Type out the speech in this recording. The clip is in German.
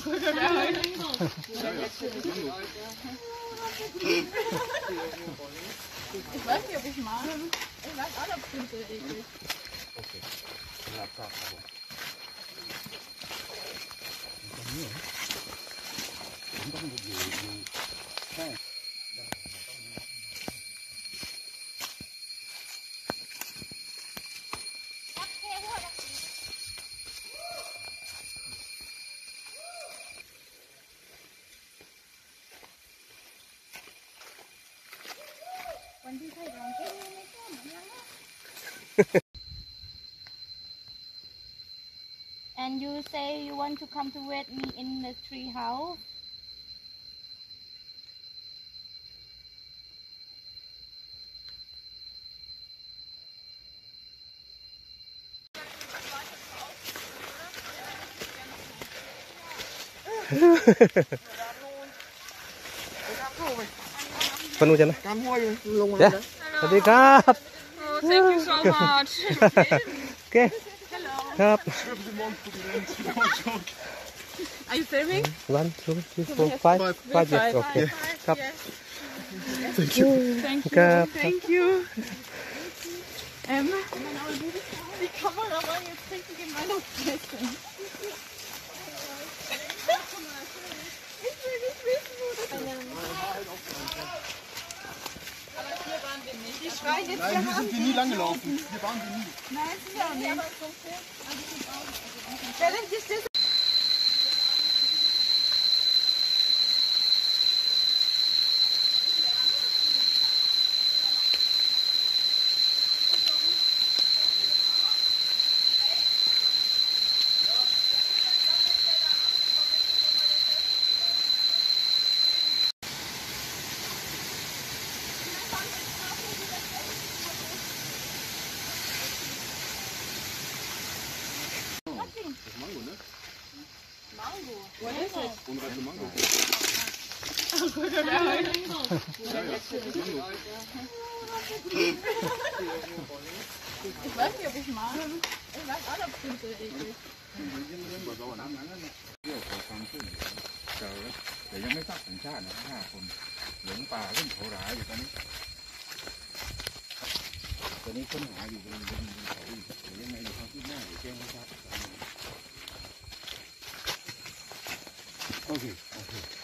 Ich weiß nicht, ob ich mag. Ich weiß auch, ob es so eklig. Okay. And you say you want to come to wed me in the tree house? Panu chân này. Yeah. Sawasdee krap. Oh, thank you so much. Okay. Krap. Are you filming? 1, 2, 3, 4, 5. 5 yes. Okay. Krap. Thank you. Thank you. Krap. Thank you. Die Kamera war jetzt richtig in meiner Fresse. Ich will nicht wissen, wo das ist. Aber hier waren wir nicht. Die schreien jetzt. Nein, hier sind wir nie lang gelaufen. Hier waren wir nie. Nein, sind wir auch nicht. Aber so viel. Während ist das. Mango, ne? Mango. What is it? Unreife Mango. Ich weiß nicht, ob ich mag. Ich weiß auch, ob es so eklig. เที่ยวขอความช่วยเหลือแต่ยังไม่ทราบสัญชาตินะครับ5 คนหลงป่าเล่นโผล่อยู่ตอนนี้ค้นหาอยู่บนเขาอยู่หรือยังไงอยู่ทางที่หน้าหรือแจ้งให้ทราบโอเค